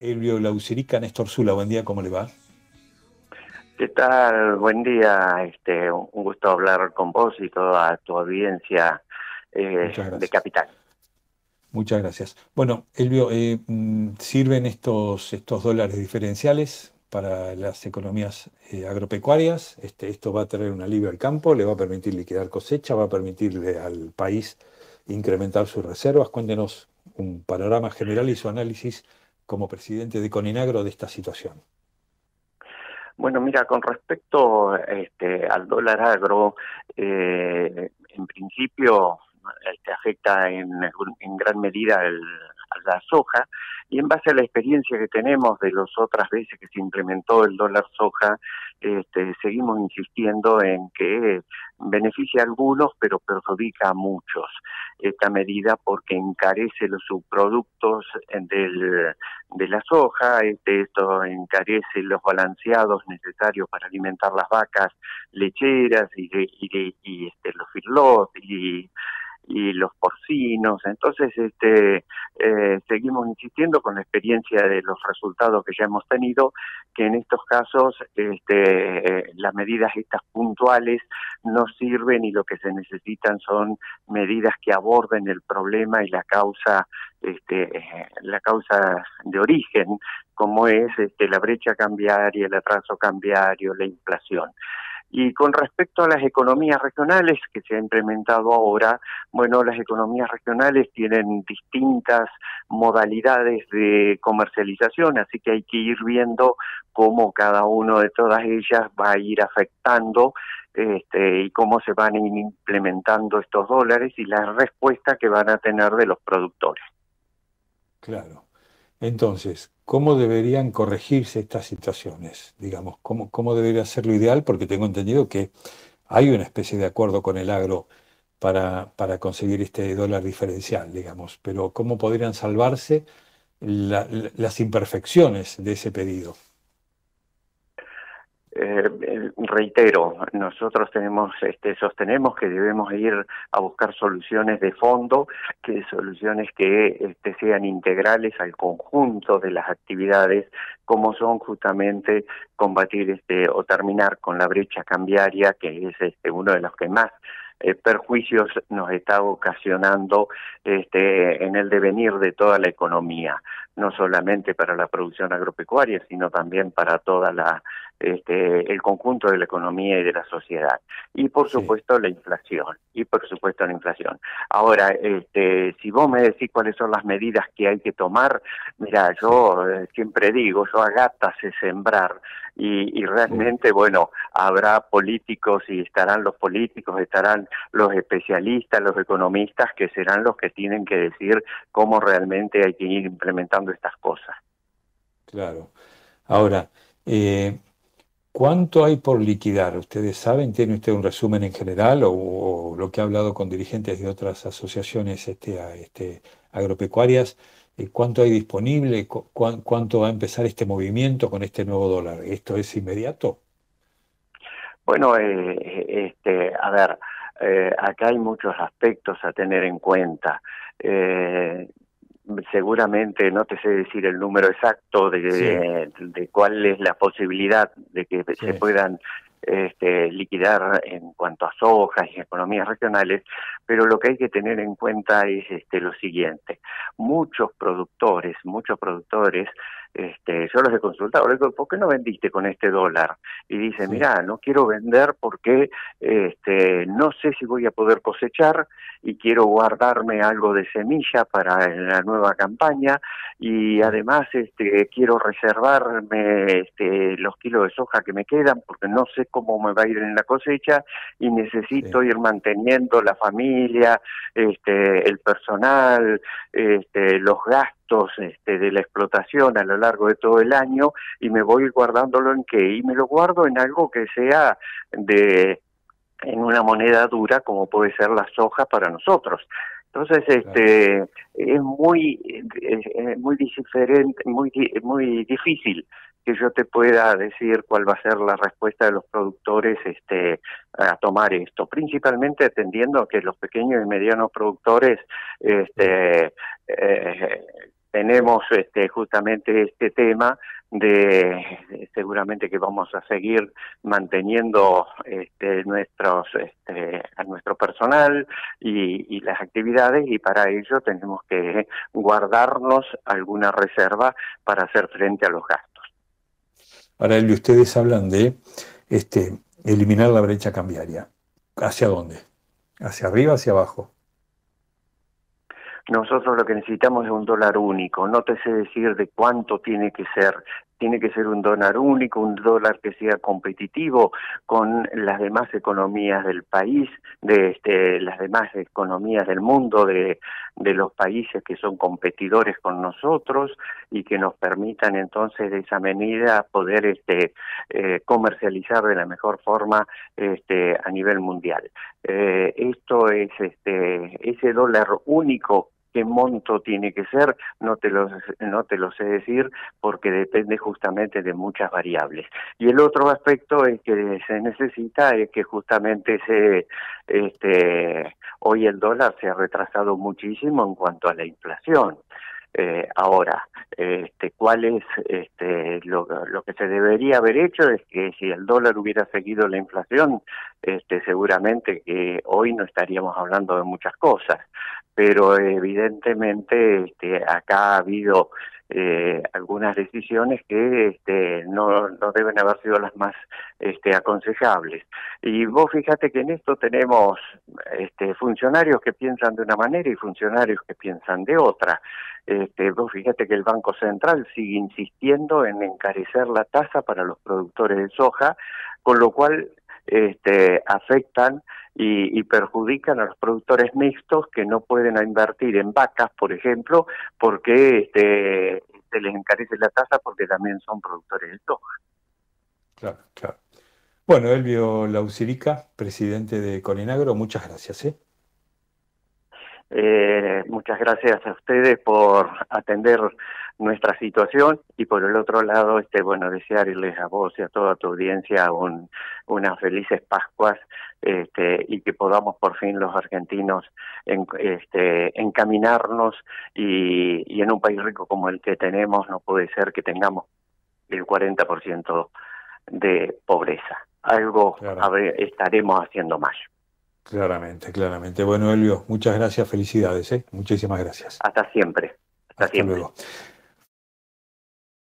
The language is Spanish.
Elvio Laucirica, Néstor Zula, buen día, ¿cómo le va? ¿Qué tal? Buen día. Un gusto hablar con vos y toda tu audiencia Muchas de gracias. Capital. Muchas gracias. Bueno, Elvio, ¿sirven estos dólares diferenciales para las economías agropecuarias? Esto va a traer un alivio al campo, le va a permitir liquidar cosecha, va a permitirle al país incrementar sus reservas. Cuéntenos un panorama general y su análisis como presidente de Coninagro de esta situación. Bueno, mira, con respecto al dólar agro, en principio afecta en gran medida a la soja, y en base a la experiencia que tenemos de las otras veces que se implementó el dólar soja, seguimos insistiendo en que beneficia a algunos pero perjudica a muchos esta medida, porque encarece los subproductos de la soja. Esto encarece los balanceados necesarios para alimentar las vacas lecheras y los feedlots y los porcinos. Entonces seguimos insistiendo con la experiencia de los resultados que ya hemos tenido, que en estos casos las medidas estas puntuales no sirven, y lo que se necesitan son medidas que aborden el problema y la causa de origen, como es la brecha cambiaria, el atraso cambiario, la inflación. Y con respecto a las economías regionales que se ha implementado ahora, bueno, las economías regionales tienen distintas modalidades de comercialización, así que hay que ir viendo cómo cada una de todas ellas va a ir afectando y cómo se van implementando estos dólares y la respuesta que van a tener de los productores. Claro. Entonces, ¿cómo deberían corregirse estas situaciones? Digamos, ¿cómo debería ser lo ideal? Porque tengo entendido que hay una especie de acuerdo con el agro para conseguir este dólar diferencial, digamos, pero ¿cómo podrían salvarse las imperfecciones de ese pedido? Reitero, nosotros sostenemos que debemos ir a buscar soluciones de fondo, soluciones que sean integrales al conjunto de las actividades, como son justamente combatir o terminar con la brecha cambiaria, que es uno de los que más perjuicios nos está ocasionando en el devenir de toda la economía, no solamente para la producción agropecuaria, sino también para toda el conjunto de la economía y de la sociedad. Y por Sí, supuesto la inflación, Ahora, si vos me decís cuáles son las medidas que hay que tomar, mira, sí, yo siempre digo, yo a gatas sé sembrar, y sí. realmente, bueno, habrá políticos y estarán los políticos, estarán los especialistas, los economistas, que serán los que tienen que decir cómo realmente hay que ir implementando estas cosas. Claro. Ahora, eh, ¿cuánto hay por liquidar? ¿Ustedes saben? ¿Tiene usted un resumen en general o lo que ha hablado con dirigentes de otras asociaciones agropecuarias? ¿Cuánto hay disponible? ¿Cuánto va a empezar este movimiento con este nuevo dólar? ¿Esto es inmediato? Bueno, a ver, acá hay muchos aspectos a tener en cuenta. Eh, Seguramente no te sé decir el número exacto Sí, de cuál es la posibilidad de que se sí, puedan liquidar en cuanto a sojas y economías regionales, pero lo que hay que tener en cuenta es lo siguiente: muchos productores, yo los he consultado, les digo, ¿por qué no vendiste con este dólar? Y dice, sí, mirá, no quiero vender porque no sé si voy a poder cosechar, y quiero guardarme algo de semilla para la nueva campaña, y sí, además quiero reservarme los kilos de soja que me quedan, porque no sé cómo me va a ir en la cosecha, y necesito sí, ir manteniendo la familia, el personal, los gastos de la explotación a lo largo de todo el año, y me voy guardándolo ¿en qué? Y me lo guardo en algo que sea de en una moneda dura, como puede ser la soja para nosotros. Entonces, claro. es muy diferente, muy difícil que yo te pueda decir cuál va a ser la respuesta de los productores a tomar esto, principalmente atendiendo a que los pequeños y medianos productores Sí, este, eh, tenemos justamente este tema seguramente que vamos a seguir manteniendo a nuestro personal y las actividades, y para ello tenemos que guardarnos alguna reserva para hacer frente a los gastos. Ahora, Elvio, ustedes hablan de eliminar la brecha cambiaria. ¿Hacia dónde? ¿Hacia arriba, hacia abajo? Nosotros lo que necesitamos es un dólar único. No te sé decir de cuánto tiene que ser. Tiene que ser un dólar único, un dólar que sea competitivo con las demás economías del país, las demás economías del mundo, de los países que son competidores con nosotros, y que nos permitan entonces de esa medida poder comercializar de la mejor forma a nivel mundial. Esto es ese dólar único. ¿Qué monto tiene que ser? No te lo sé decir, porque depende justamente de muchas variables. Y el otro aspecto es que se necesita es que justamente hoy el dólar se ha retrasado muchísimo en cuanto a la inflación. Ahora, ¿cuál es lo que se debería haber hecho? Es que si el dólar hubiera seguido la inflación, seguramente que hoy no estaríamos hablando de muchas cosas, pero evidentemente acá ha habido algunas decisiones que no deben haber sido las más aconsejables. Y vos fíjate que en esto tenemos funcionarios que piensan de una manera y funcionarios que piensan de otra. Vos fíjate que el Banco Central sigue insistiendo en encarecer la tasa para los productores de soja, con lo cual afectan y perjudican a los productores mixtos que no pueden invertir en vacas, por ejemplo, porque se les encarece la tasa porque también son productores de soja. Claro, claro. Bueno, Elvio Lausirica, presidente de Coninagro, muchas gracias. Muchas gracias a ustedes por atender nuestra situación, y por el otro lado, desearles a vos y a toda tu audiencia unas felices Pascuas, y que podamos por fin los argentinos encaminarnos, y en un país rico como el que tenemos no puede ser que tengamos el 40% de pobreza. Algo estaremos haciendo más. Claramente, claramente. Bueno, Elvio, muchas gracias, felicidades, Muchísimas gracias. Hasta siempre. Hasta siempre. Luego.